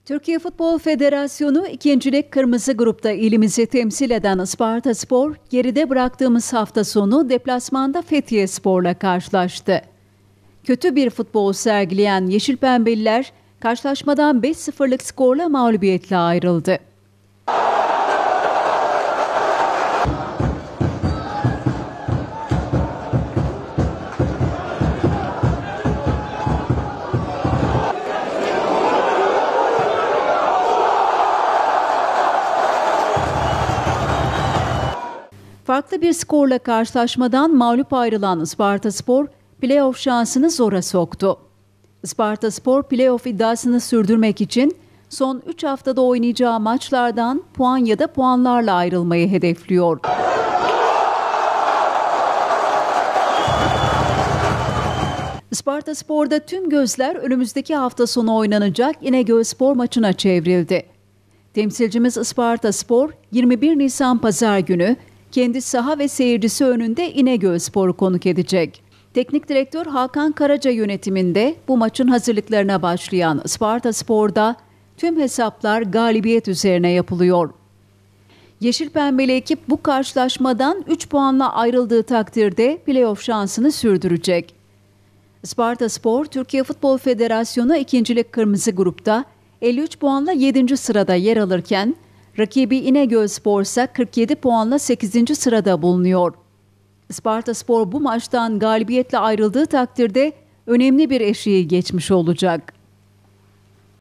Türkiye Futbol Federasyonu 2. Lig Kırmızı Grup'ta ilimizi temsil eden Ispartaspor, geride bıraktığımız hafta sonu deplasmanda Fethiyespor'la karşılaştı. Kötü bir futbol sergileyen Yeşilpembeliler, karşılaşmadan 5-0'lık skorla mağlubiyetle ayrıldı. Farklı bir skorla karşılaşmadan mağlup ayrılan Ispartaspor, playoff şansını zora soktu. Ispartaspor, playoff iddiasını sürdürmek için son 3 haftada oynayacağı maçlardan puan ya da puanlarla ayrılmayı hedefliyor. Ispartaspor'da tüm gözler önümüzdeki hafta sonu oynanacak İnegölspor maçına çevrildi. Temsilcimiz Ispartaspor, 21 Nisan Pazar günü kendi saha ve seyircisi önünde İnegölspor'u konuk edecek. Teknik direktör Hakan Karaca yönetiminde bu maçın hazırlıklarına başlayan Ispartaspor'da tüm hesaplar galibiyet üzerine yapılıyor. Yeşilpembeli ekip bu karşılaşmadan 3 puanla ayrıldığı takdirde playoff şansını sürdürecek. Ispartaspor, Türkiye Futbol Federasyonu 2. Lig Kırmızı Grup'ta 53 puanla 7. sırada yer alırken, rakibi İnegölspor ise 47 puanla 8. sırada bulunuyor. Ispartaspor bu maçtan galibiyetle ayrıldığı takdirde önemli bir eşiği geçmiş olacak.